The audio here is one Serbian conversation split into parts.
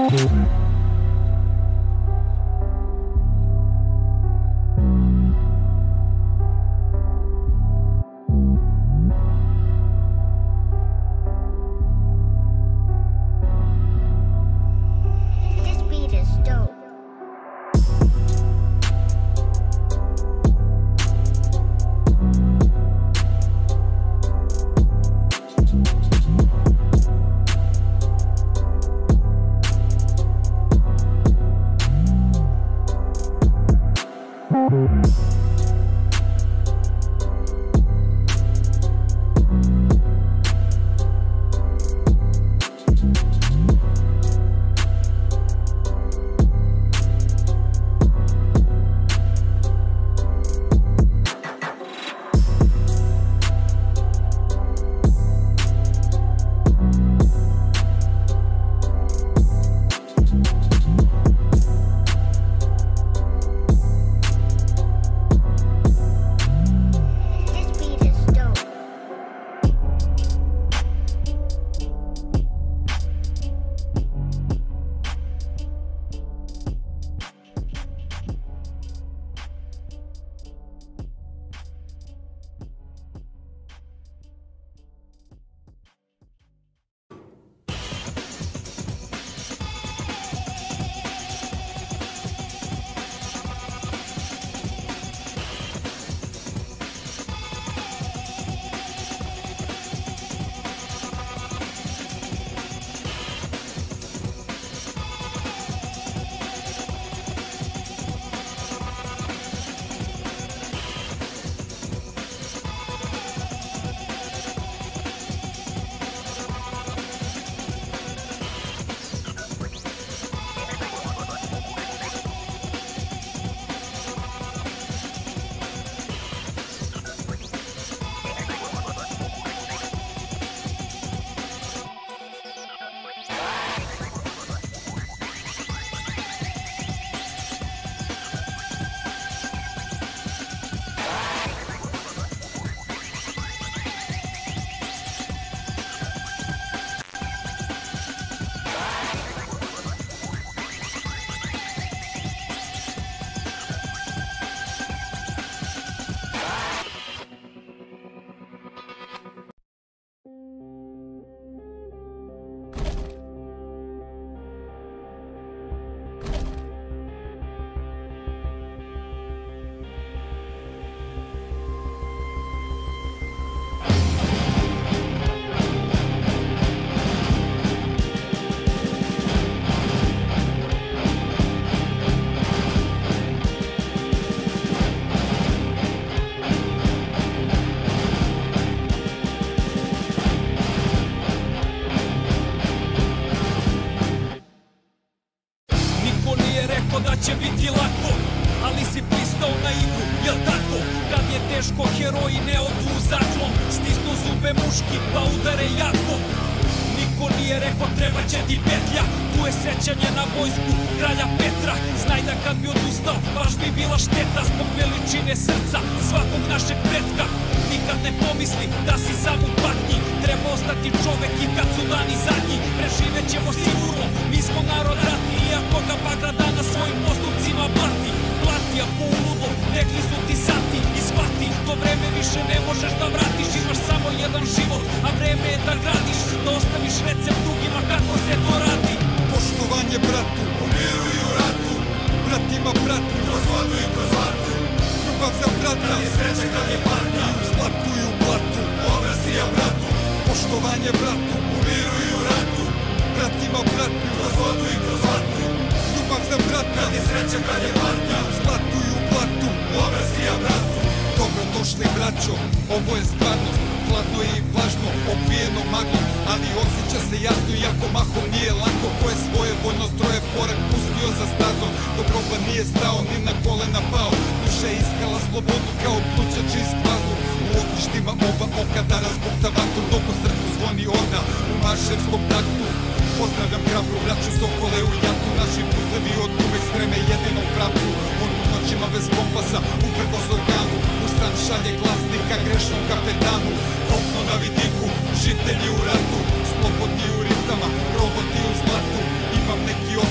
će biti lako, ali si pristao na igru, jel tako? Kad je teško, heroji ne odu u zaklon, stisnu zube muški pa udare jako. Niko nije rekao treba će ti petlja, tu je sećanje na vojsku kralja Petra. Znaj da kad bi odustao, baš bi bila šteta zbog veličine srca svakog našeg pretka. Nikad ne pomisli da si sam u patnji, treba ostati čovek i kad su dani zadnji. Preživet ćemo sigurno, mi smo narod ratni, iako ga bagra dana svojim postupcima blati. Blati ako uludo, rekli su ti sati i shvati, to vreme više ne možeš da vratiš. Imaš samo jedan život, a vreme je da gradiš, da ostaviš recept drugima kako se to radi. Poštovanje bratu, u miru i u ratu, brat ima pratnju, kroz vodu i kroz vatru. Ljubav za brata, kad je sreća, kad je patnja, i u zlatu i u blatu, obraz ti ja bratu. Poštovanje bratu, u miru i u ratu, brat ima pratnju, kroz vodu i kroz vatru. Ljubav za brata, kad je sreća, kad je patnja, i u zlatu i u blatu, obraz ti ja bratu. Dobro došli braćo, ovo je stvarnost, hladno je i vlažno, opijeno maglom, ali osjeća se jasno iako mahom nije lako. Ko je svoje voljno stroje pored pustio za stazom, do groba nije stao, ni na kolena pao. Duša je iskala slobodu kao pluća čist vazduh, u ognjištima oba oka da razbukta vatru, dok u srcu zvoni orda u marševskom taktu. Pozdravljam hrabru braću Sokole u jatu, naši putevi od uvek streme jedinom pravcu. On u noćima bez kompasa, uprkos organu, u stan šalje glasnika grešnom kapetanu. Kopno na vidiku, žitelji u ratu, slobodni u ritama, roboti u zlatu. Imam neki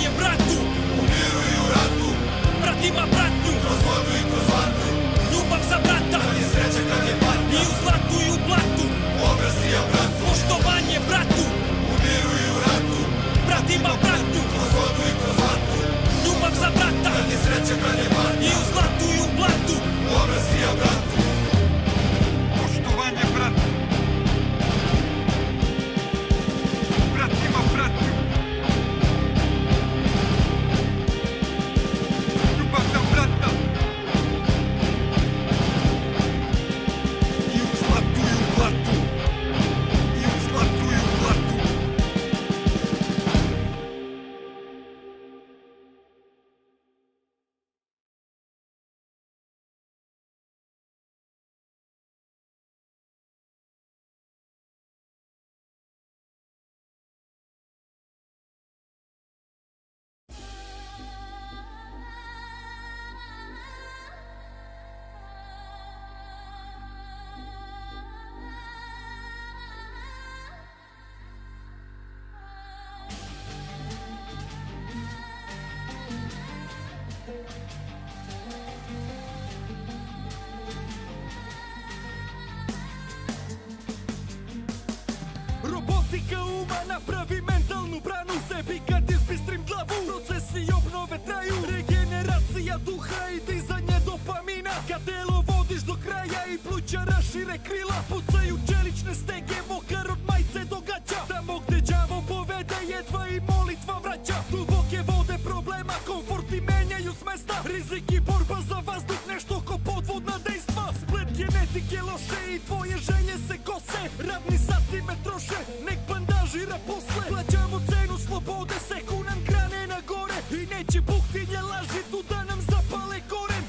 Poštovanje bratu u miru i u ratu, bratima bratnju, kroz vodu i kroz vatru, ljubav za brata, kad je sreća, kad je patnja, i u zlatu i u blatu, obraz sija bratu, poštovanje bratu u miru i u ratu, bratima bratnju, kroz vodu i kroz vatru, ljubav za brata, kad je sreća, kad je patnja, i u zlatu i u blatu, obraz sija bratu, poštovanje bratu, bratima bratnju, ljubav za brata, i u zlatu i u blatu, i u zlatu i u blatu. Robotika uma napravi mentalnu branu sebi kad izbistrim glavu. Procesi obnove traju, regeneracija duha i dizanje dopamina. Kad telo vodiš do kraja i pluća rašire krila, pucaju čelične stege, mokar od majice do gaća. Tamo gde đavo povede jedva i molitva vraća. Duboke vode problema, komforti menjaju s mesta. Rizik i borba za vazduh, nešto ko podvodna dejstva. Splet genetike loše i tvoje želje se kose. Radni sati me troše, nek bandažira posle. Plaćamo cenu slobode, seku nam grane na gore. I neće buktinje laži tu da nam zapale koren.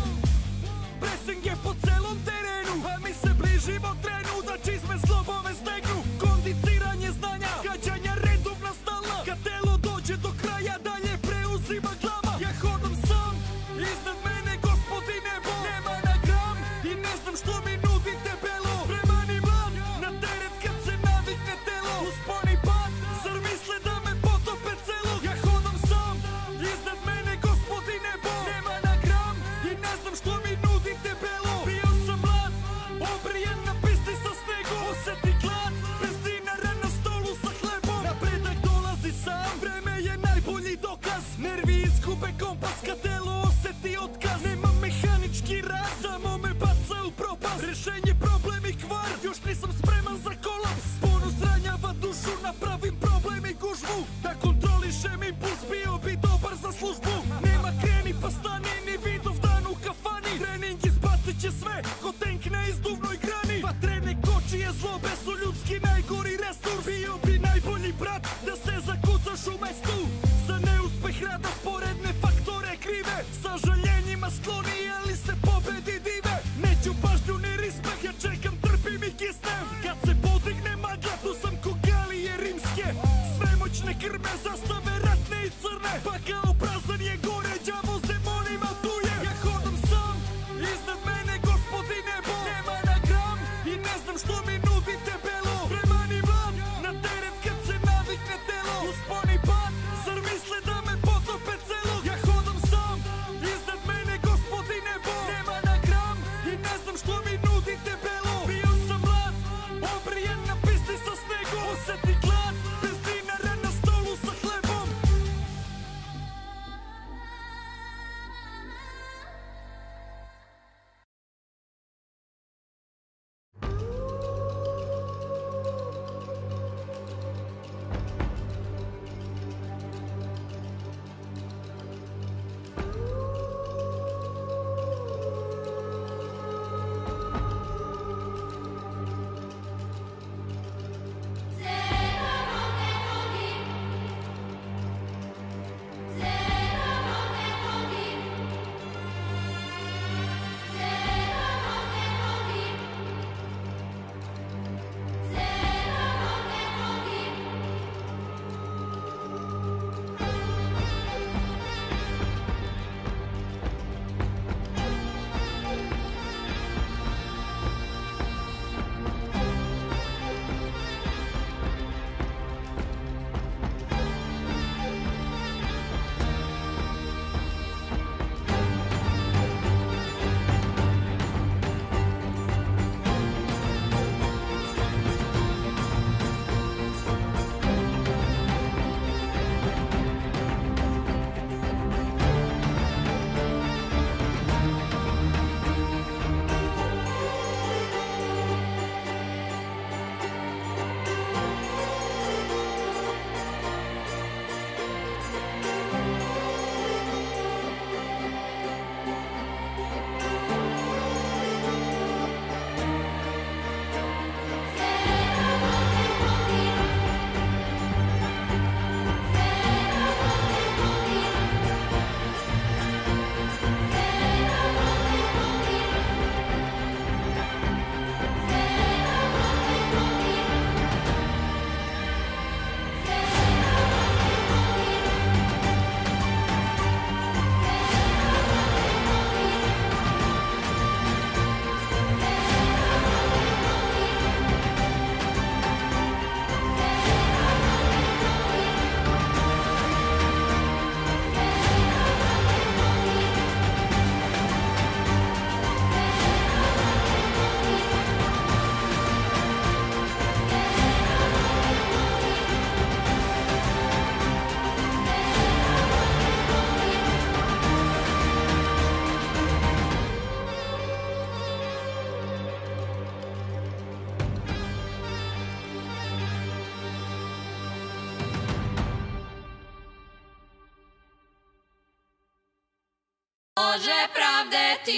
Pressing je po celom terenu, a mi se bližimo trenu da čizme zglobove stegnu. Kondiciranje znanja, gađanja redovna stalna. Kad telo dođe do kraja, dalje preuzima glava. Ja hodam sam, iznad mene gospodi nebo. Nema na gram i ne znam što mi nudi debelo. Spreman i mlad, na teret kad se navikne telo. Uspon i pad, zar misle da me potope celo? Ja hodam sam, iznad mene gospodi nebo. Nema na gram i ne znam što mi nudi debelo. Bio sam mlad, obrijen na pisti sa snegom. Oseti glad, bez dinara na stolu sa hlebom. Napredak dolazi sam, vreme je najbolji dokaz. Nervi izgube kompas kad telo oseti otkaz. Nema mehanički rad, samo me baca u propast. Rešenje problem i kvar, još nisam spreman za kolaps. Ponos ranjava dušu, napravim problem i gužvu. Da kontrolišem impuls, bio bi dobar za službu. Nema kreni pa stani, ni vidov dan u kafani. Trening izbacit će sve, ko tank na izduvnoj grani. Vatrene kočije zlobe su ljudski najgori resurs. Bio bi najbolji brat, da se zakucaš u mestu. Za neuspeh rada sporedne faktore krive. Sažaljenjima skloni, ali se pobedi dive. Neću pažnju ni respekt, ja čekam, trpim i kisnem. Kad se podigne magla, tu sam ko galije rimske. Svemoćne krme, zastave ratne i crne. Pa kao prazan je gore, đavo s demonima tu je. Ja hodam sam, iznad mene gospodi nebo. Nema na gram i ne znam što mi nudi debelo. Spreman i mlad, na teret kad se navikne telo. Uspon i pad, zar misle da me potope celo? Ja hodam sam, iznad mene gospodi nebo. Nema na gram i ne znam što mi nudi debelo. Bio sam mlad, obrijen na pisti sa snegom. Oseti glad, bez dinara na stolu sa hlebom.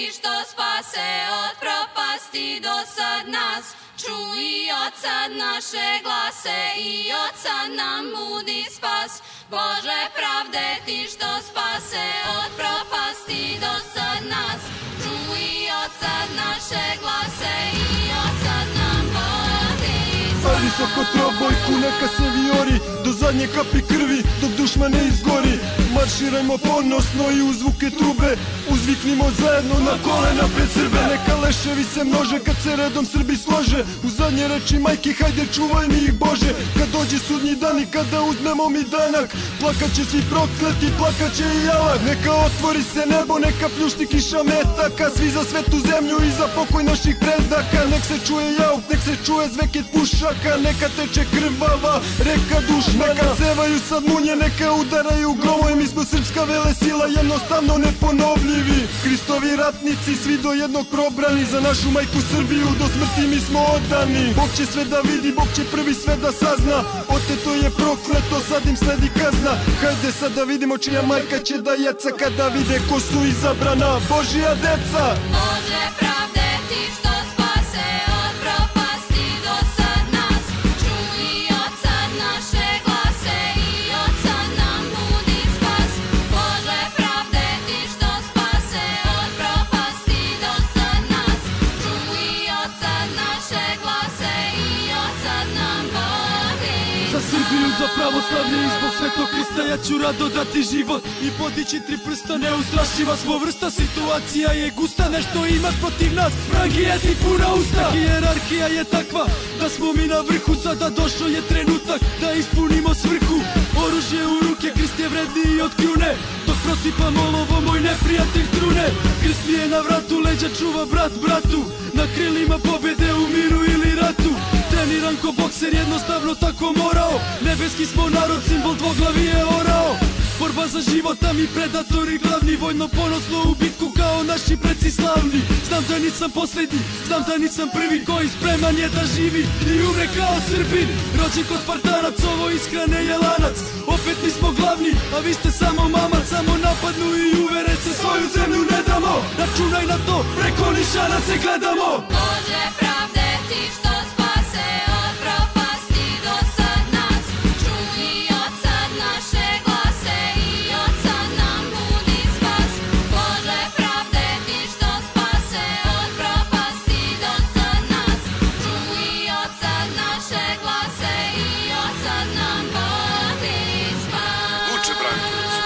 što spase od propasti do sad nas. Čuj od sad naše glase i od sad nam budi spas. Bože pravde, ti što spase od propasti do sad nas. Čuj od sad naše glase i od sad nam budi spas. Visoko trobojku neka se vijori do zadnje kapi krvi dok dušma ne izgori. Marširajmo ponosno i u zvuke trube, uzviknimo zajedno na kolena pred Srbe. Neka leševi se množe kad se redom Srbi slože, u zadnje reči majke hajde čuvaj mi ih Bože. Kad dođe sudnji dan i kada uzmemo mi danak, plakat će svi prokleti, plakat će i jalak. Neka otvori se nebo, neka pljušti kiša metaka, svi za svetu zemlju i za pokoj naših predaka. Nek se čuje jauk, nek se čuje zveket pušaka, neka teče krvava reka dušmana. Neka sevaju sad munje, neka udaraju grovoj, mi smo srpska velesila, jednostavno neponovljivi. Hristovi ratnici, svi do jednog probrani, za našu majku Srbiju do smrti mi smo odani. Bog će sve da vidi, Bog će prvi sve da sazna, oteto je prokleto, sad im sledi kazna. Hajde sad da vidimo čija majka će da jeca kada vide ko su izabrana Božija deca. Bože pravde, ti što spase od propasti do sad nas. Čuj od sad naše glase i od sad nam budi spas. Bože pravde, ti što spase od propasti do sad nas. Čuj od sad naše glase i od sad nam budi spas. Za Srbiju, za pravoslavlje i zbog Svetog Hrista ja ću rado dati život i podići 3 prsta. Neustrašiva smo vrsta, situacija je gusta, nešto imaš protiv nas, vrag je ti puna usta. Hijerarhija je takva da smo mi na vrhu, sada došao je trenutak da ispunimo svrhu. Oružje u ruke, krst je vredniji od kljune, dok prosipamo lovo moj neprijatelj trune. Krst mi je na vratu, leđa čuva brat bratu, na krilima pobjede u miru ili ratu. Treniran ko bokser, jednostavno tako morao, nebeski smo narod, simbol dvoglavi je orao. Borba za života mi predatori glavni, vojno ponosno u bitku kao naši preci slavni. Znam da nisam posljednji, znam da nisam prvi koji spreman je da živi i umre kao Srbin. Rođen ko Spartanac, ovo ishrane je lanac, opet mi smo glavni, a vi ste samo mamac. Samo napadnu i uvere se, svoju zemlju ne damo, računaj na to, preko nišana se gledamo. Bože pravde, ti što spase od propasti do sad nas. Čuj od sad naše glase i od sad nam budi spas. Bože pravde, ti što spase od propasti do sad nas. Čuj od sad naše glase i od sad nam budi spas. Vuče Brankoviću,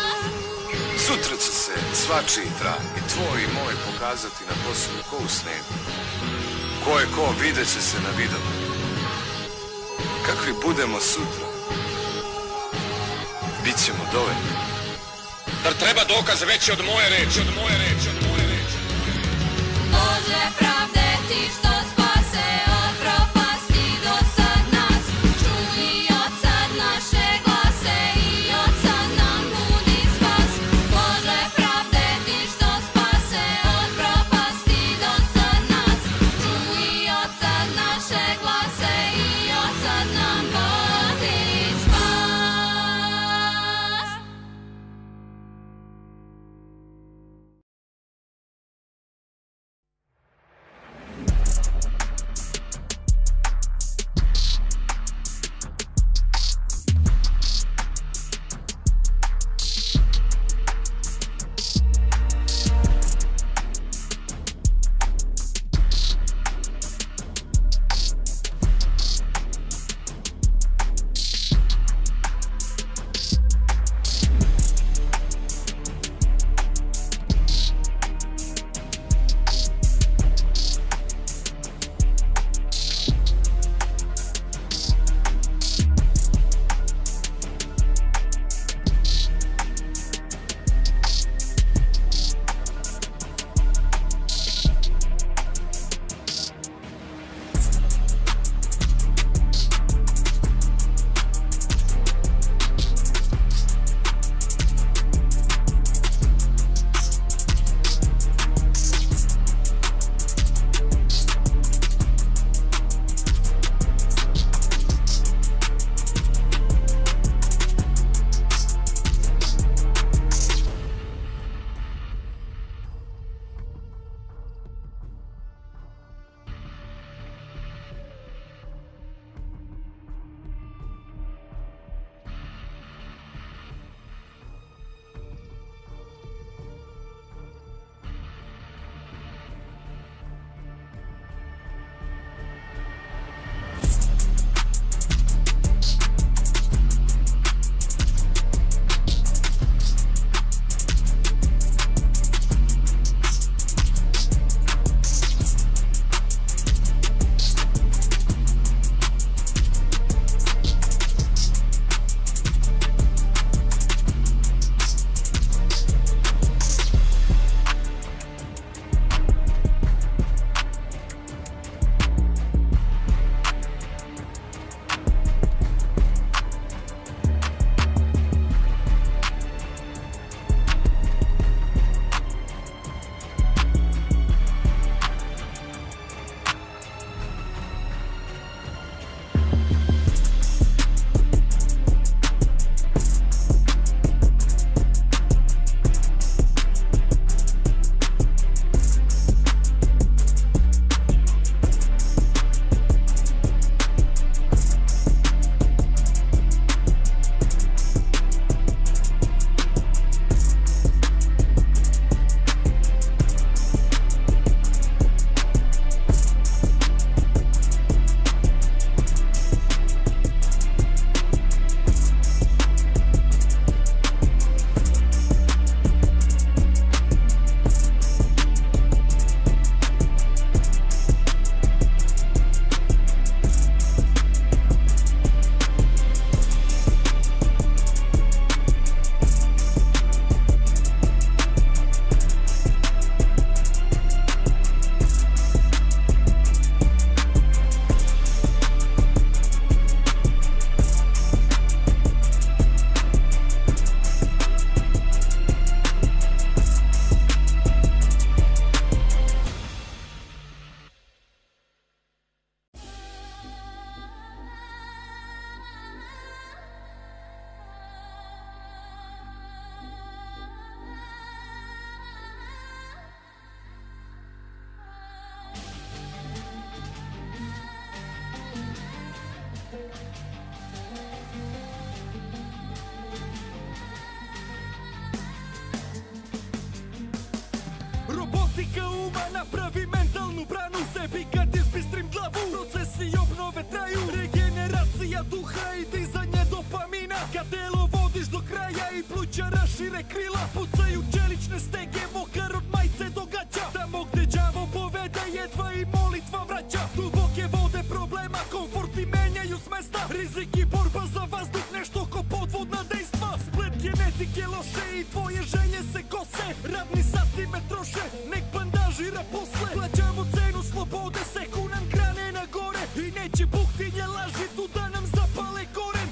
sutra će se svačiji trag i tvoj i moj pokazati na Kosovu ko u snegu. Ko je ko, vidjet će se na videu. Kakvi budemo sutra, bit ćemo dovoljni. Zar treba dokaz veći od moje reči, od moje reči, od moje reči? Bože pravde, ti što spase od propasti do sad nas. Čuj od sad naše glase i od sad nam budi spas. Bože pravde, ti što spase od propasti do sad nas. Čuj od sad naše glase i od sad nam budi spas. duha i dizanje dopamina. Kad telo vodiš do kraja i pluća rašire krila, pucaju čelične stege, mokar od majice do gaća. Tamo gde đavo povede jedva i molitva vraća. Duboke vode problema, komforti menjaju s mesta. Rizik i borba za vazduh, nešto ko podvodna dejstva. Splet genetike loše i tvoje želje se kose. Radni sati me troše, nek bandažira posle. Plaćamo cenu slobode, seku nam grane na gore. I neće buktinje laži tu da nam zapale koren.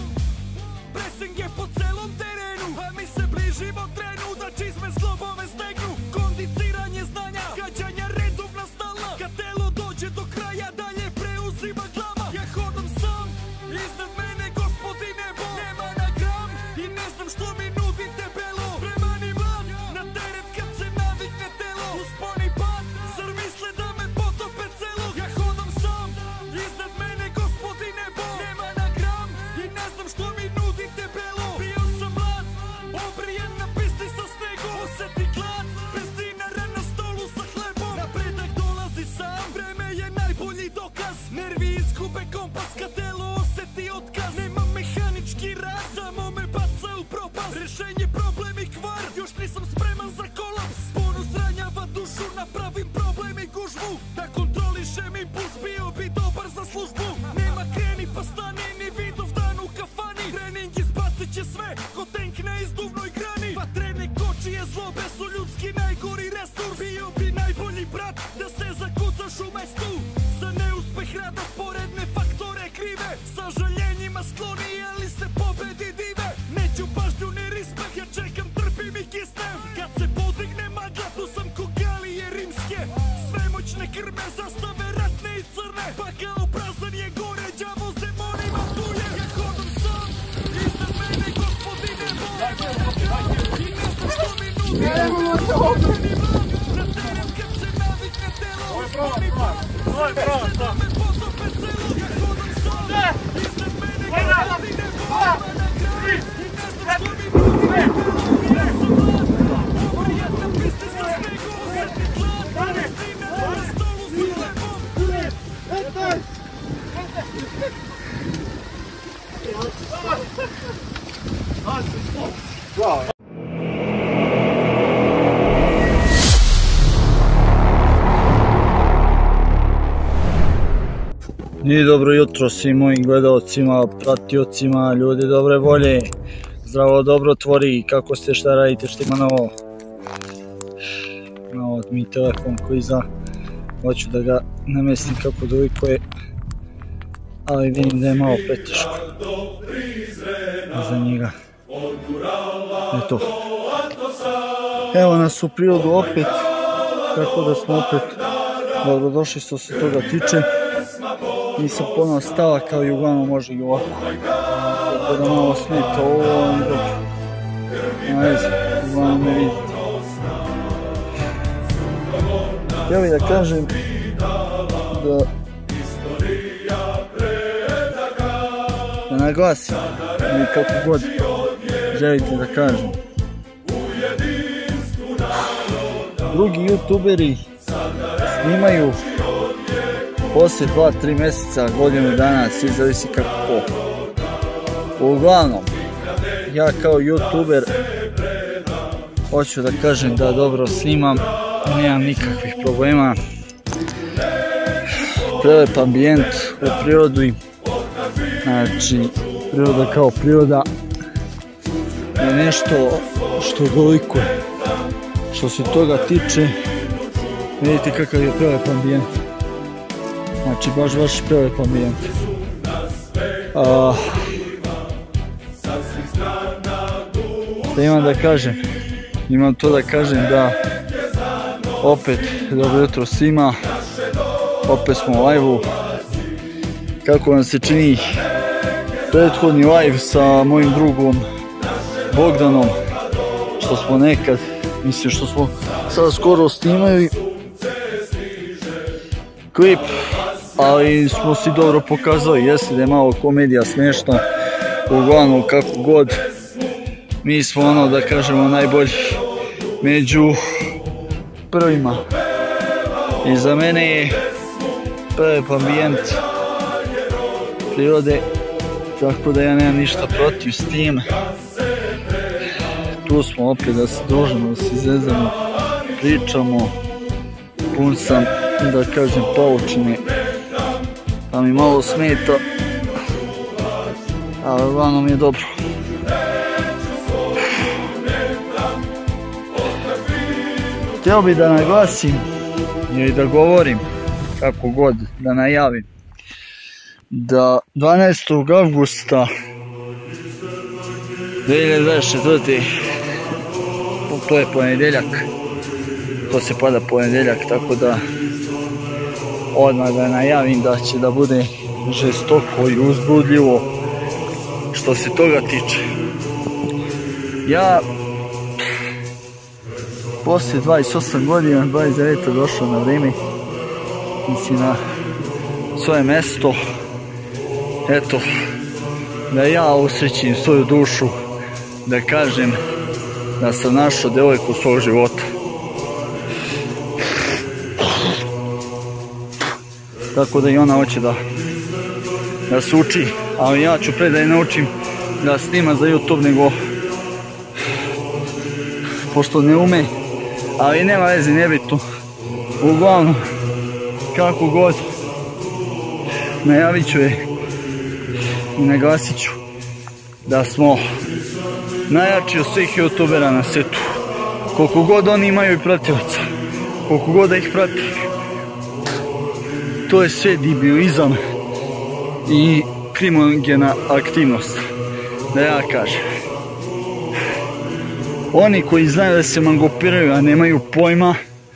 Presing je po celom terenu, a mi se bližimo trenu da čizme zglobove stegnu. Kondiciranje znanja, gađanja redovna stalna. Kad telo dođe do kraja, dalje preuzima glava. Ja hodam sam, iznad mene gospodine Bog. Nema na gram i ne znam što mi nudi debelo. Spreman i mlan, na teret kad se navikne telo. Usponi pad, zar misle da me potope celo? Ja hodam sam, iznad mene gospodine Bog. Nema na gram i ne znam što mi nudi debelo. Bio sam mlad, obrijen na pisti sa snegom. Oseti glad, bez dinara na stolu sa hlebom. Napredak dolazi sam, vreme je najbolji dokaz. Nervi izgube kompas kad telo oseti otkaz. Nema mehanički rad, samo me baca u propast. Rešenje problem i kvar, još nisam spreman za kolaps. Bonus ranjava dušu, napravim problem i gužvu. Da kontrolišem impuls, bio bi dobar za službu. Nema kreni pa stani, ni vidov dan u kafani. Trening izbacit će sve, ko tank na izduvnoj grani. Vatrene kočije zlobe su ljudski najgori resurs. Bio bi najbolji brat, da se zakucaš u mestu. Za neuspeh rada sporedne faktore krive. Sažaljenjima skloni, ali se pobedi dive. Neću pažnju ni respekt, ja čekam, trpim i kisnem. Kad se podigne magla, tu sam ko galije rimske. Svemoćne krme, zastave ratne i crne. Pa kao prazan je gore, đavo s demonima tuje. Ja hodam sam, iznad mene gospodine Bog. I ne znam što mi nudi. Na teren kad se navikne telo. Usponi pad, sve misle da me potope celo. Ja hodam sam, iznad mene gospodine Bog. Nema na kraj i ne znam što mi nudi. Bio sam mlad, obrijen na pisti sa snegom. Oseti glad, bez dinara na stolu sa hlebom. I dobro jutro svim mojim gledalcima, pratiocima, ljudi dobre volje. Zdravo, dobro tvori, kako ste, šta radite, šta ima novo? Malo mi telefon koji hoću da ga namestim kako dovikuje, ali vidim da je malo preteško za njega. Eto. Evo nas u prirodu opet, tako da smo opet dobrodošli što se toga tiče. Nisam ponovno stava kao i uglavnom može i ovako. Tako da malo smeta ovo, ali dobro. Ne znam, uglavnom ne vidite. Htio bih da kažem da naglasim ili kako god želite da kažem. Drugi youtuberi snimaju poslije 2-3 mjeseca, godinu dana, svi zavisi kako ko. Uglavnom, ja kao youtuber hoću da kažem da dobro snimam, nemam nikakvih problema. Prelep ambijent u prirodi, znači priroda kao priroda je nešto što dolikuje. Što se toga tiče, vidite kakav je prelep ambijent. Znači baš prelep ambijent. Da imam da kažem, imam to da kažem da opet dobro jutro svima, opet smo u live-u. Kako vam se čini prethodni live sa mojim drugom Bogdanom, što smo nekad, mislim što smo sada skoro snimali klip, ali smo si dobro pokazali, jesi da je malo komedija smiješna, uglavnom kako god, mi smo ono da kažemo najbolji među prvima. I za mene je prelep ambijent prirode Tako da ja nemam ništa protiv s tim. Tu smo opet da se družimo, da se zezamo, pričamo. Pun sam, da kažem, poučeni, pa mi malo smeta, ali uglavnom je dobro. Htio bi da naglasim ili da govorim, kako god da najavim, da 12. avgusta 2024. to je ponedjeljak, to se pada ponedjeljak, tako da odmah da najavim da će da bude žestoko i uzbudljivo što se toga tiče. Ja poslije 28 godina, 29. došao na vrijeme, mislim na svoje mjesto, eto, da ja usrećim svoju dušu, da kažem da sam našao devojku svog života. Tako da i ona hoće da se uči, ali ja ću pre da je naučim da snima za YouTube, nego pošto ne ume, ali nema veze, nebitno. Uglavnom, kako god, najavit ću je i naglasit ću da smo najjači od svih YouTubera na svijetu. Koliko god oni imaju i pratilaca, koliko god da ih prati, to je sve debilizam i kriminogena aktivnost, da ja kažem. Oni koji znaju da se mangopiraju, a nemaju pojma,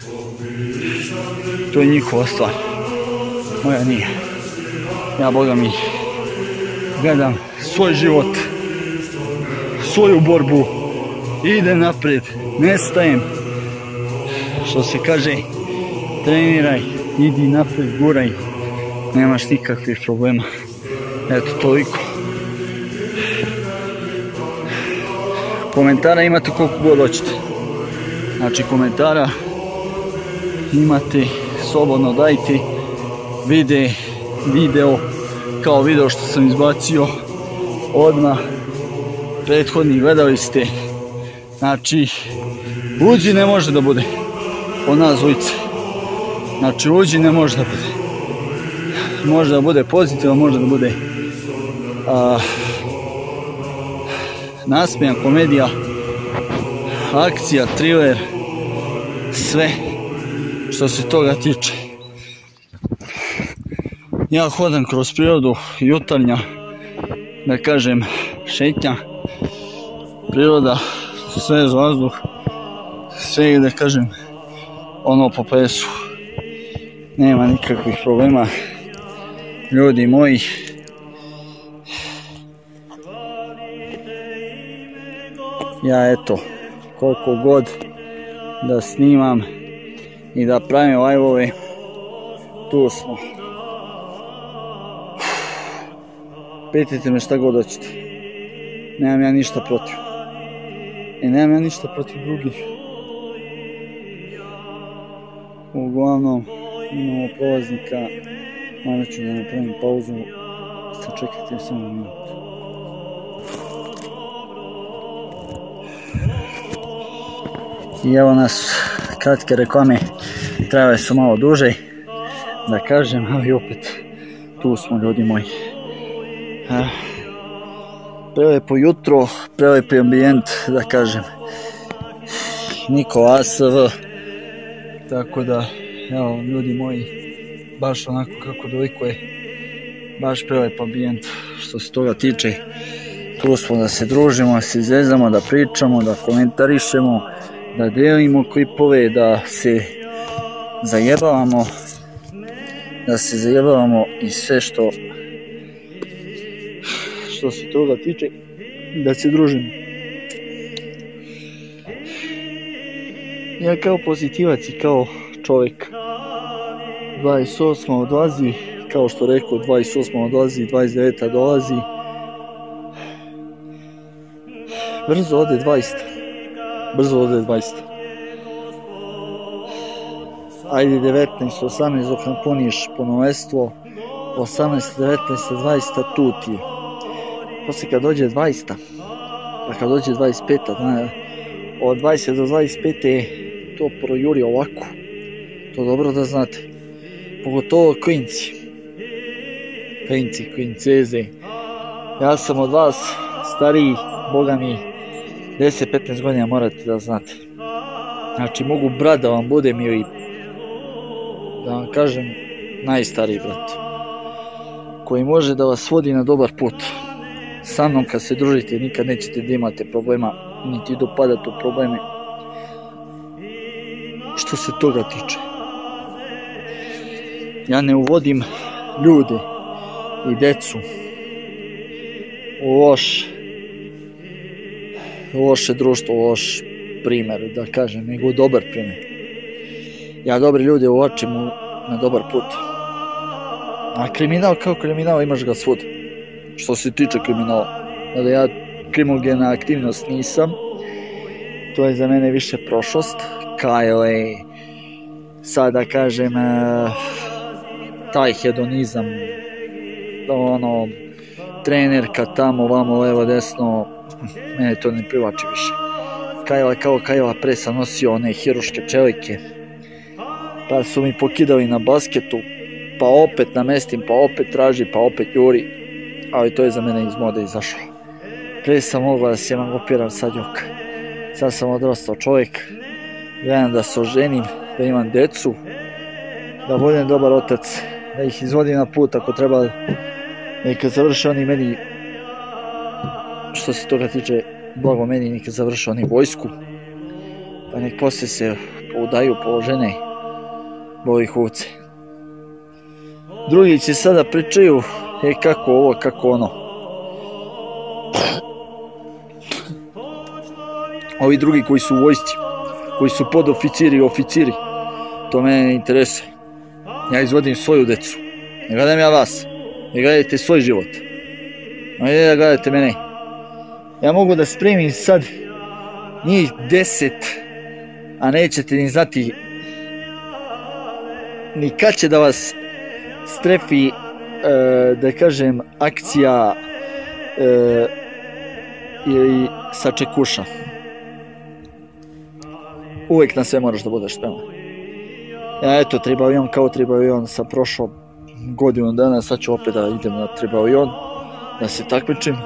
to je njihova stvar. Moja nije. Ja, Boga mi, gledam svoj život, svoju borbu, idem naprijed, ne stajem. Što se kaže, treniraj, idi naprijed, guraj, nemaš nikakvih problema. Eto, toliko. Komentara imate koliko god hoćete. Znači, komentara imate, slobodno dajte. Video, kao video što sam izbacio odmah. Prethodni gledali ste. Znači, luđi ne može da bude od nas dvojice. Znači, luđi ne može da bude. Može da bude pozitivno, može da bude nasmijan, komedija, akcija, thriller, sve što se toga tiče. Ja hodam kroz prirodu, jutarnja, da kažem, šetnja, priroda, sve z vazduh, sve, da kažem, ono po pesu. Nema nikakvih problema, ljudi moji. Ja, eto, koliko god da snimam i da pravim live-ove, tu smo. Pitajte me šta god hoćete. Nemam ja ništa protiv. I nemam ja ništa protiv drugih. Uglavnom, imamo prolaznika. Malo ću da napravim pauzu. Sačekajte samo minut. I evo nas, kratke reklame, trajale su malo duže, da kažem, ali opet tu smo, ljudi moji. Prelepo jutro, prelepi ambijent, da kažem. Niko ASV, tako da, evo, ljudi moji, baš onako kako dolikuje, baš prelep ambijent što se toga tiče. Tu smo da se družimo, da se zezamo, da pričamo, da komentarišemo, da delimo klipove, da se zajebavamo i sve što se toga tiče, da se družimo. Ja kao pozitivac i kao čovjek 28. odlazi, kao što rekao, 28. odlazi, 29. dolazi. Brzo ode 20. Ajde 19, 18 dok napuniš punoletstvo, 18, 19, 20 tu ti je. Poslije kad dođe 20. Pa kad dođe 25. Od 20 do 25. to projuri ovako. To dobro da znate. Pogotovo klinci. Klinceze. Ja sam od vas stariji, boga mi, 10-15 godina morate da znate. Znači mogu brat da vam budem ili, da vam kažem, najstariji brat. Koji može da vas vodi na dobar put. Sa mnom kad se družite nikad nećete da imate problema, niti dopadati u probleme. Što se toga tiče. Ja ne uvodim ljude i decu u loše društvo, loš primjer, da kažem, nego dobar primjer. Ja dobre ljude uvačim na dobar put. A kriminal kao kriminal imaš ga svud. Što se tiče kriminala. Da ja krimogena aktivnost nisam. To je za mene više prošlost. Kao je, sad da kažem, taj hedonizam, ono, trenerka tamo, vamo, levo, desno, mene to ne privlači više. Kajla pre sam nosio one hiruške čelike, pa su mi pokidali na basketu, pa opet namestim, pa opet traži, pa opet juri, ali to je za mene iz mode izašlo. Pre sam mogla da se mangopiram, sad jok. Sad sam odrastao čovjek, gledam da se oženim, da imam decu, da budem dobar otac, da ih izvodim na put ako treba, neka završe oni meni, što se toga tiče, blago meni, neka završe oni vojsku, pa nek poslije se udaju po žene, boli huvce. Drugi će sada pričaju, kako ovo, kako ono. Ovi drugi koji su u vojsci, koji su podoficiri i oficiri, to mene ne interesuje. Ja izvodim svoju decu, ne gledam ja vas, ne gledajte svoj život, ne da gledajte mene. Ja mogu da spremim sad njih 10, a nećete ni znati ni kad će da vas strefi, da kažem, akcija ili sačekuša. Uvijek na sve moraš da budeš spreman. Eto, treba avion kao treba avion, sa prošlo godinu dana, sad ću opet da idem na treba avion, da se takmičim.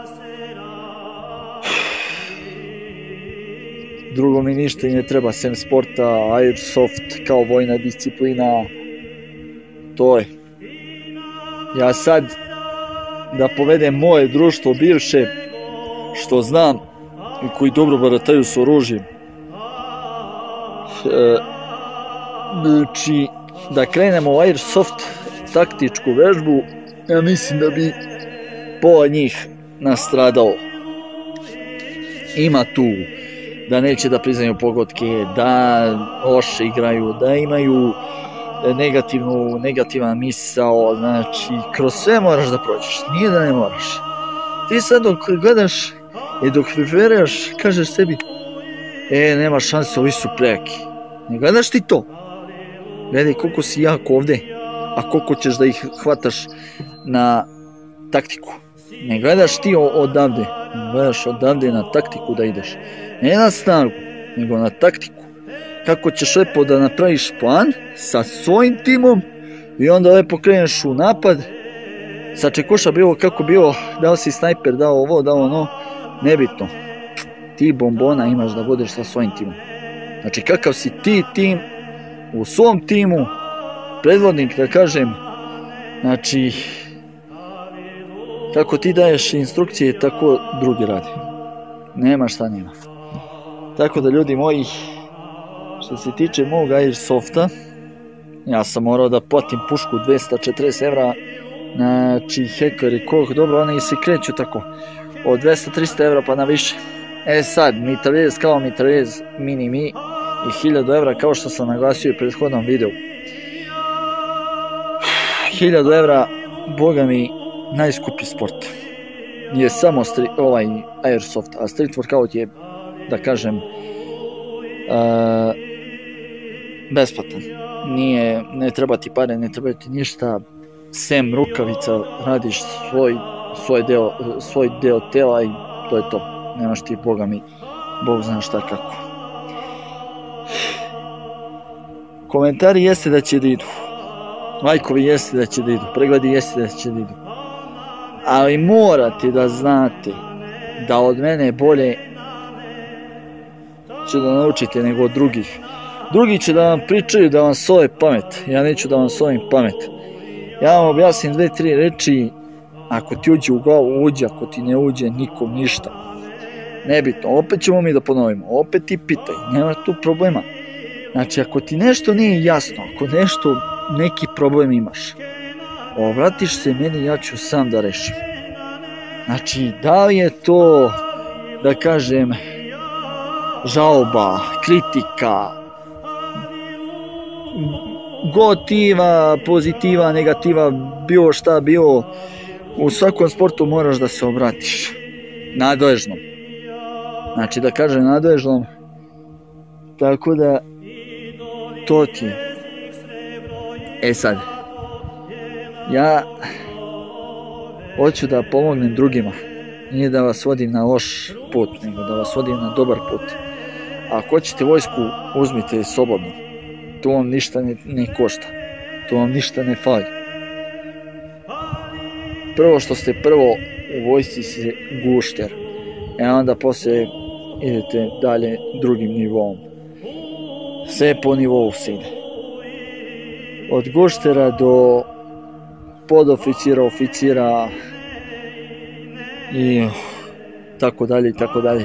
Drugo mi ništa i ne treba, sem sporta, airsoft kao vojna disciplina, to je. Ja sad da povedem moje društvo bivše, što znam i koji dobro barataju s oružjem, znači da krenemo u airsoft taktičku vežbu, ja mislim da bi pola njih nastradao. Ima tu da neće da priznaju pogodke, da loše igraju, da imaju negativan misao, znači kroz sve moraš da prođeš, nije da ne moraš. Ti sad dok gledaš i dok preferiraš, kažeš sebi, nema šanse, ovi su prejaki. Ne gledaš ti to. Gledaj koliko si jak ovde, a koliko ćeš da ih hvataš na taktiku. Ne gledaš ti odavde, ne gledaš odavde na taktiku da ideš. Ne na snagu, nego na taktiku. Kako ćeš lepo da napraviš plan sa svojim timom i onda lepo kreneš u napad. Sačekuša bilo kako bilo, dao si snajper, dao ovo, dao ono, nebitno. Ti bombona imaš da budeš sa svojim timom. Znači kakav si ti tim u svom timu, predvodnik da kažem, znači kako ti daješ instrukcije, tako drugi rade. Nema šta nema. Tako da ljudi moji, što se tiče mog airsofta, ja sam morao da platim pušku 240 evra, znači hekari koh, dobro, oni se kreću tako, od 200-300 evra pa na više. Sad, mitraljez kao mitraljez mini mi i 1000 evra kao što sam naglasio u prethodnom videu. 1000 evra, boga mi, najskuplji sport. Je samo ovaj airsoft, a street workout je, da kažem, besplatan. Ne treba ti pare, ne treba ti ništa, sem rukavica, radiš svoj svoj deo tela i to je to. Nemaš ti, Boga mi, Bog zna šta kako. Komentari jeste da će da idu. Lajkovi jeste da će da idu. Pregledi jeste da će da idu. Ali morate da znate da od mene bolje će da naučite nego od drugih. Drugi će da vam pričaju da vam sole pamet. Ja neću da vam solim pamet. Ja vam objasnim 2-3 reči. Ako ti uđe u glavu, uđe. Ako ti ne uđe, nikom ništa. Nebitno. Opet ćemo mi da ponovimo. Opet ti pitaj. Nema tu problema. Znači, ako ti nešto nije jasno, ako neki problem imaš, obratiš se meni, ja ću sam da rešim. Znači, da li je to, da kažem, žalba, kritika, gotiva, pozitiva, negativa, bilo šta bilo, u svakom sportu moraš da se obratiš nadležnom. Znači, da kažem nadležnom, tako da to ti je. E sad, ja hoću da pomognem drugima, nije da vas vodim na loš put, nego da vas vodim na dobar put. Ako hoćete vojsku, uzmite je slobodno, to vam ništa ne košta, to vam ništa ne fali. Prvo što ste u vojsci se gušter, onda poslije idete dalje drugim nivom. Sve po nivou se ide. Od guštera do podoficira, oficira i tako dalje i tako dalje.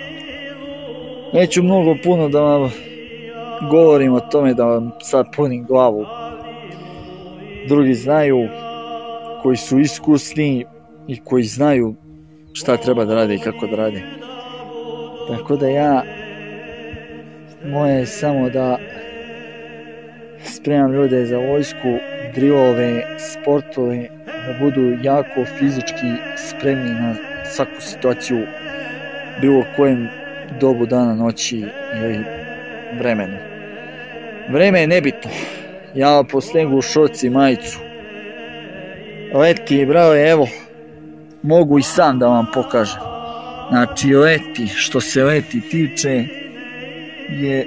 Neću mnogo puno da vam govorim o tome, da vam sad punim glavu. Drugi znaju, koji su iskusni i koji znaju šta treba da rade i kako da rade. Tako da ja, moje je samo da spremam ljude za vojsku, drilove, sportove, da budu jako fizički spremni na svaku situaciju, bilo kojem dobu dana, noći ili vremenu. Vreme je nebitno. Ja po snegu šorci, majicu. Leti, brale, evo, mogu i sam da vam pokažem. Znači, leti, što se leti tiče, je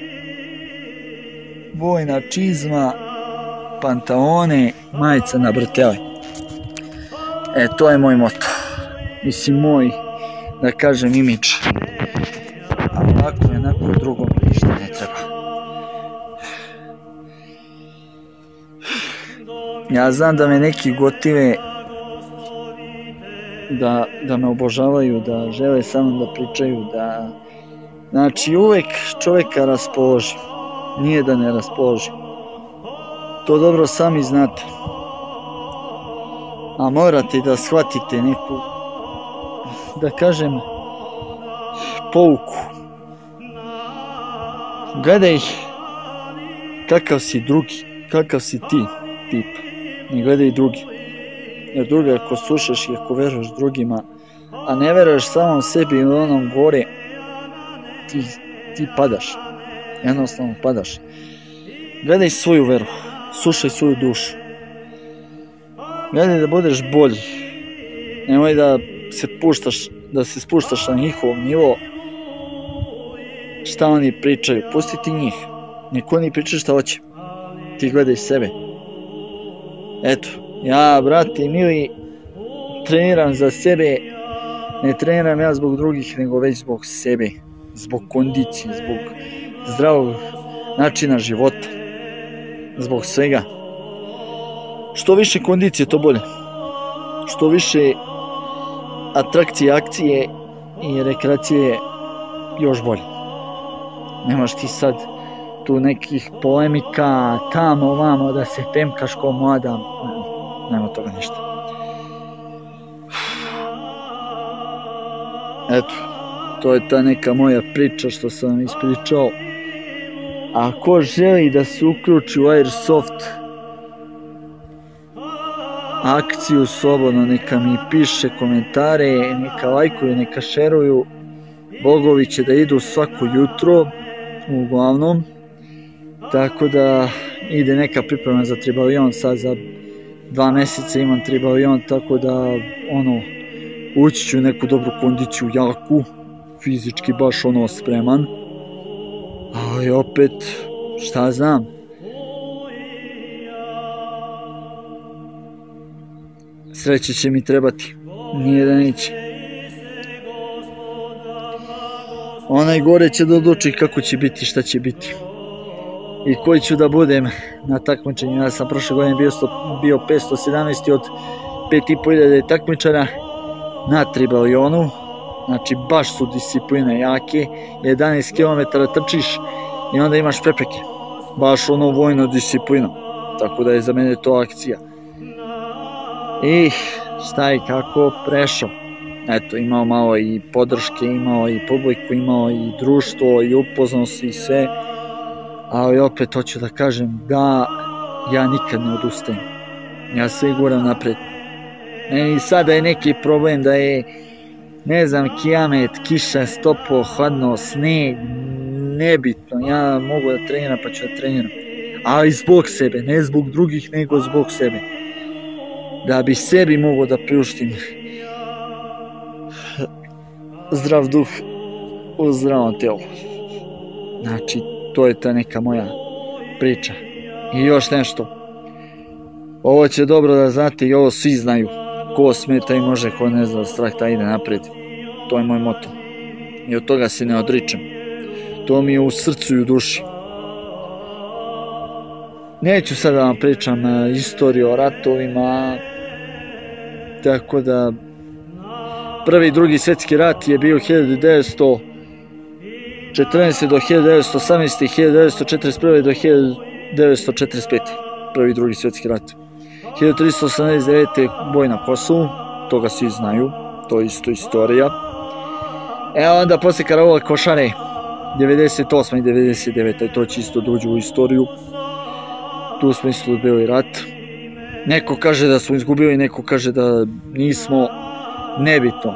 vojna čizma, pantalone, majica na bretele. To je moj moto. Mislim, moj, da kažem, imidž. A ovako je onako drugom ništa ne treba. Ja znam da me neki gotive, da me obožavaju, da žele sa mnom da pričaju, da... Znači, uvek čovjeka raspoloži. Nije da ne raspoloži. To dobro sami znate. A morate da shvatite neku, da kažem, pouku. Gledaj kakav si drugi, kakav si ti tip. Ne gledaj drugi. Jer drugi, ako slušaš i ako veruješ drugima, a ne veruješ samom sebi ili onom gore, ti padaš. Jednostavno padaš. Gledaj svoju veru, slušaj svoju dušu. Gledaj da budeš bolji. Nemoj da se spuštaš na njihov nivo. Šta oni pričaju, pusti ti njih. Niko oni pričaju šta hoće. Ti gledaj sebe. Eto, ja, brate mili, treniram za sebe. Ne treniram ja zbog drugih, nego već zbog sebe. Zbog kondicije, zbog zdravog načina života. Zbog svega. Što više kondicije, to bolje. Što više atrakcije, akcije i rekreacije, još bolje. Nemaš ti sad tu nekih polemika, tamo, vamo, da se temkaš ko mlada. Nema toga ništa. Eto, to je ta neka moja priča što sam vam ispričao. A ko želi da se uključi u Airsoft akciju, slobodno neka mi piše komentare, neka lajkuju, neka šeruju. Bogovi će da idu svako jutro, uglavnom. Tako da ide neka priprema za tribalion, sad za 2 mjeseca imam tribalion, tako da ući ću u neku dobru kondiciju, jaku, fizički baš ono spreman, ali opet, šta znam, sreće će mi trebati, nije da neće. Onaj gore će da odluči kako će biti, šta će biti i koji ću da budem na takmičenju. Ja sam prošle godine bio 517. od 5500 takmičara na tribalionu, znači baš su discipline jake, 11 km trčiš i onda imaš prepreke, baš ono vojna disciplina, tako da je za mene to akcija. I šta i kako prešao, eto imao malo i podrške, imao i publiku, imao i društvo i upoznao se i sve, ali opet hoću da kažem da ja nikad ne odustajem, ja sve guram napred. I sada je neki problem da je, ne znam, kijamet, kiša, stopo, hladno, sneg, nebitno, ja mogu da treniram pa ću da treniram, ali zbog sebe, ne zbog drugih nego zbog sebe, da bi sebi mogo da priuštim zdrav duh u zdravom telu. Znači to je ta neka moja priča. I još nešto, ovo će dobro da znate i ovo svi znaju, ko smeta i može, ko ne zna, strah da ide napred, to je moj moto i od toga se ne odričem, to mi je u srcu i u duši. Neću sada da vam pričam istoriju o ratovima, tako da prvi i drugi svjetski rat je bio 1914. do 1918. i 1941. do 1945. Prvi i drugi svjetski rat. 1389. boj na Kosovu, toga svi znaju, to je isto istorija. Onda posle Karavala Košare, 98. i 99. to će isto dođu u istoriju. Tu smo isto dobili rat. Neko kaže da smo izgubili, neko kaže da nismo, nebitno.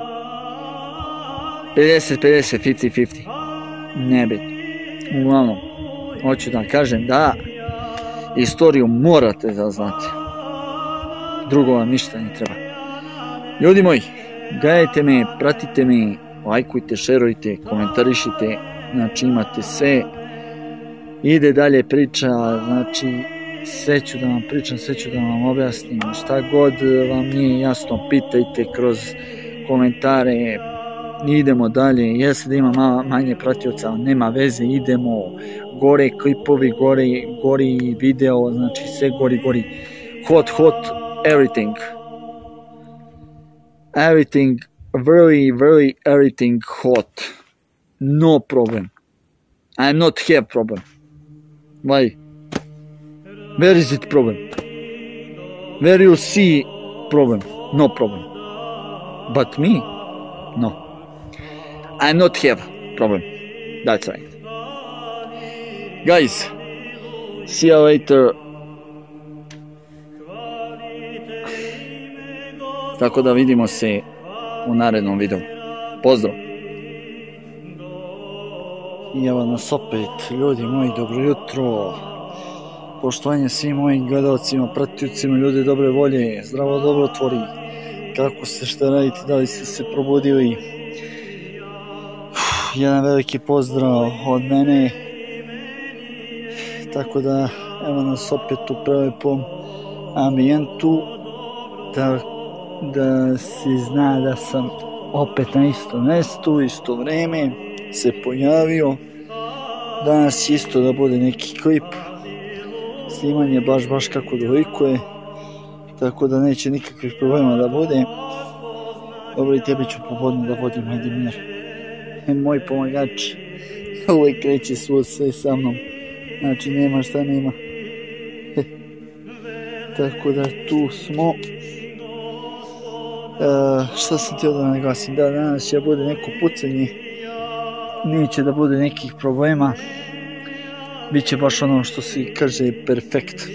50-50, 50-50, nebitno. Uglavnom, hoću da kažem da istoriju morate da znate. Drugo vam ništa ne treba. Ljudi moji, gledajte me, pratite me, lajkujte, šerujte, komentarišite, znači imate sve. Ide dalje priča, znači sve ću da vam pričam, sve ću da vam objasnim, šta god vam nije jasno, pitajte kroz komentare, idemo dalje. Jeste da ima manje pratioca, nema veze, idemo, gore klipovi, gori video, znači sve gori, hot, everything, very everything hot, no problem, I not have problem, why? Where is it problem? Where you see problem? No problem. But me? No. I not have problem. That's right. Guys, see you later. Tako da vidimo se u narednom videu. Pozdrav! I evo nas opet, ljudi moji, dobro jutro. Poštovanje svim mojim gledalcima, pratiocima, ljudi dobre volje, zdravo dobrotvori, kako ste, šta radite, da li ste se probudili. Jedan veliki pozdrav od mene, tako da evo nas opet u prelepom ambijentu, da se zna da sam opet na istom mjestu, isto vreme se pojavio. Danas isto da bude neki klip, snimanje baš kako dolikuje, tako da neće nikakvih problema da bude. Dobro, i tebi ću popodne da vodim, ajde mir. Moj pomagač uvijek kreće sve sa mnom, znači nema šta nema. Tako da tu smo. Šta sam htio da naglasim, da danas će bude neko pucanje, neće da bude nekih problema, biće baš ono što se kaže perfekt.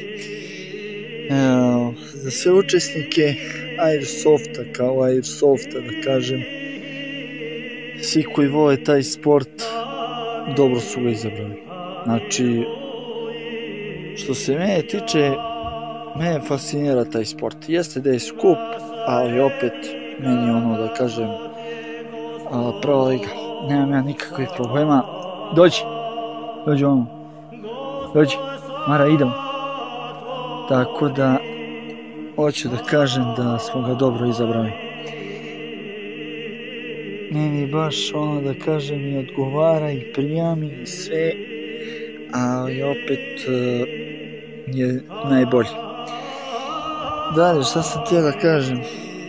Za sve učesnike Airsofta, kao Airsofta da kažem, svi koji vole taj sport dobro su ga izabrali. Znači, što se mene tiče, mene fascinira taj sport. Jeste da je skup, ali opet meni ono da kažem prva liga, nemam ja nikakvih problema. Dođi ono, dođi, Mara, idemo. Tako da hoću da kažem da smo ga dobro izabrali. Meni baš ono da kažem i odgovara i prija mi i sve, ali opet je najbolji. Dalje, šta sam htio da kažem?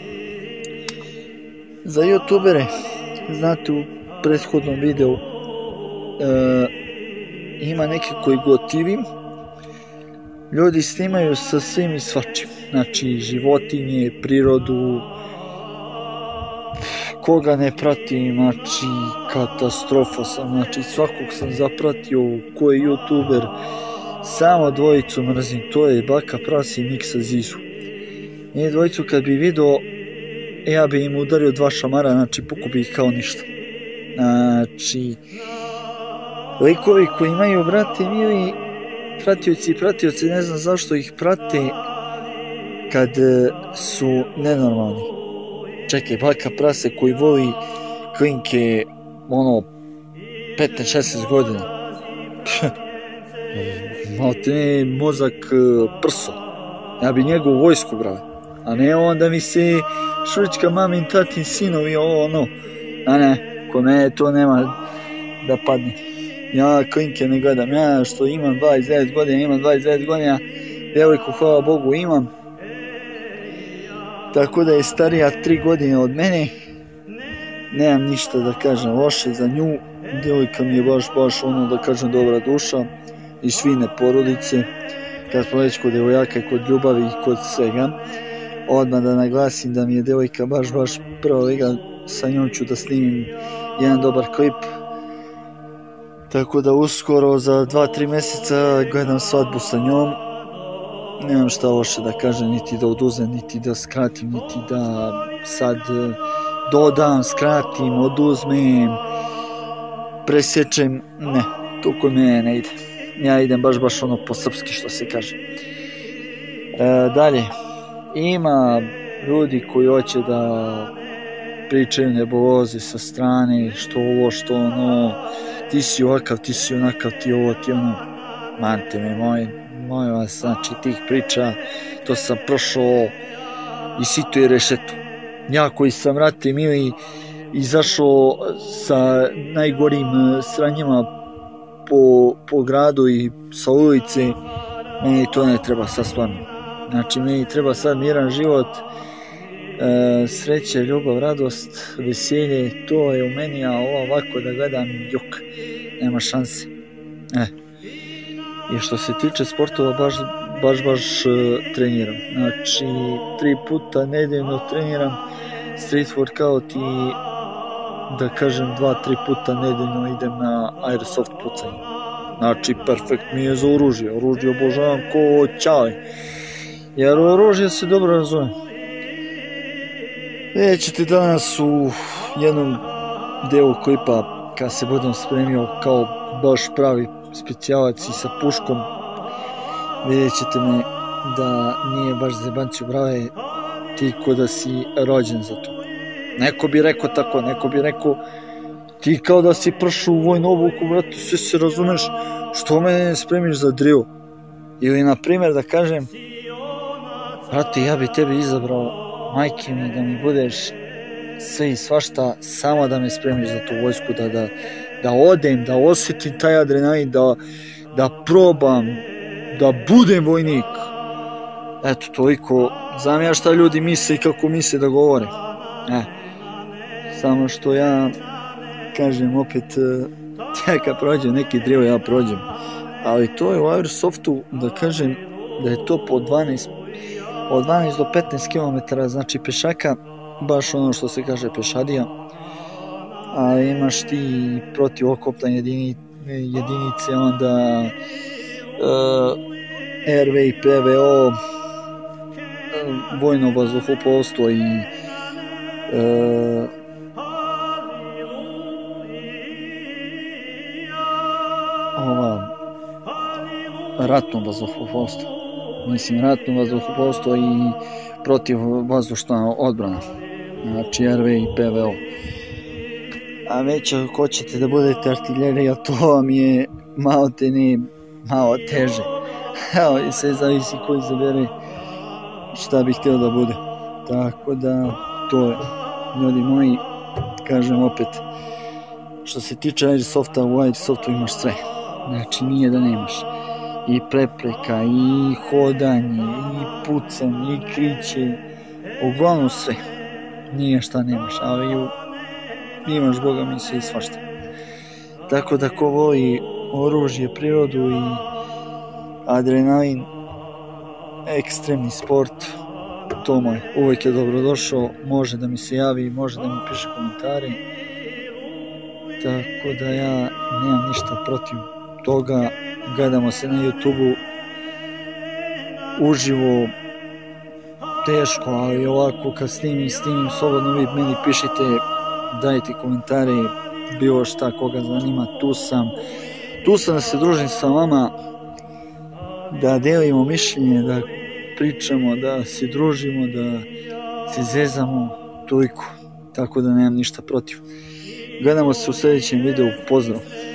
Za youtubere, znate u prethodnom videu ima neki koji gotivim. Ljudi snimaju sa svim i svačim, znači životinje, prirodu, koga ne pratim, znači katastrofa sam, znači svakog sam zapratio ko je youtuber, samo dvojicu mrzim, to je Baka Pras i Miksa Zizu. Njih dvojicu kad bi video, ja bi im udario 2 šamara, znači puku bi ih kao ništa. Znači, likovi koji imaju, brate mili, pratioci, ne znam zašto ih prate kad su nenormalni. Čekaj, Baka Prase koji voli klinke, ono, 15-16 godina. Malo te ne mozak prso. Ja bi njegovu vojsku, brale. A ne onda mi se šučka mamin, tatin, sinovi, ovo, ono. A ne, ko mene to nema da padne. Ja klinke ne gledam, ja što imam 29 godina, djevojku hvala Bogu imam. Tako da je starija 3 godine od mene, nemam ništa da kažem loše za nju, djevojka mi je baš ono da kažem dobra duša i svine porodice. Kad smo već kod djevojaka i kod ljubavi i kod svega, odmah da naglasim da mi je djevojka baš prva liga, sa njom ću da snimim jedan dobar klip. Tako da uskoro za 2-3 mjeseca gledam svadbu sa njom. Nemam šta loše da kažem, niti da oduzem, niti da skratim, niti da sad dodam, skratim, oduzmem, presječem. Ne, to kod mene ne ide. Ja idem baš ono po srpski što se kaže. Dalje, ima ljudi koji hoće da pričaju nebuloze sa strane, što ovo, što ono, ti si ovakav, ti si onakav, ti ovo, ti ono. Mante me moje vas, znači tih priča, to sam prošao i sito i rešeto. Ja koji sam, vrate mili, izašao sa najgorim sranjima po gradu i sa ulice, meni to ne treba sad stvarno. Znači meni treba sad miran život, sreće, ljubav, radost, veselje, to je u meni, a ovako da gledam, jok, nema šanse. I što se tiče sportova, baš treniram. Znači, 3 puta nedeljno treniram street workout i da kažem 2-3 puta nedeljno idem na airsoft pucanje. Znači, perfekt mi je za oružje. Oružje obožavam ko ćali. Jer oružje se dobro razume. Vidjet ćete danas u jednom delu klipa kad se budem spremio kao baš pravi specijalac i sa puškom, vidjet ćete me da nije baš zebanciju brave, ti ko da si rođen za to. Neko bi rekao tako, neko bi rekao ti kao da si pršao u vojnu obuku, brate, sve se razumeš, što me ne spremiš za drill. Ili na primjer da kažem, brate, ja bi tebi izabrao, majke mi, da mi budeš sve i svašta, samo da me spremiš za tu vojsku, da odem, da osjetim taj adrenalin, da probam, da budem vojnik. Eto, toliko. Znam ja šta ljudi misle i kako misle da govore. Samo što ja kažem opet, ja kad prođem neki drill, ja prođem. Ali to je u Airsoftu, da kažem, da je to po 12 do 15 km, znači pešaka, baš ono što se kaže pešadija. A imaš ti protivokopne jedinice, onda RV, PVO, vojno vazduhoplovstvo i ratno vazduhoplovstvo. Mislim, ratno vazduhoplovstvo i protivvazdušna odbrana. znači RV i PVO. A već ako hoćete da budete artiljerija, to vam je malo teže. Evo, i sve zavisi koji izabere šta bih htio da bude. Tako da, to je, ljudi moji, kažem opet, što se tiče Airsofta, u Airsoftu imaš sve. Znači, nije da nemaš. I prepreka, i hodanje, i pucanje, i kriće, uglavnom sve. Nije šta nemaš, ali imaš, boga mi, sve i svašta. Tako da ko voli oružje, prirodu i adrenalin, ekstremni sport, to moj, uvijek je dobrodošao, može da mi se javi, može da mi piše komentare, tako da ja nemam ništa protiv toga. Gledamo se na YouTube-u uživo, teško, ali ovako kad snimim slobodno vi meni pišite, dajte komentare, bilo šta koga zanima, tu sam da se družim sa vama, da delimo mišljenje, da pričamo, da se družimo, da se zezamo, toliko, tako da nemam ništa protiv. Gledamo se u sljedećem videu, pozdrav!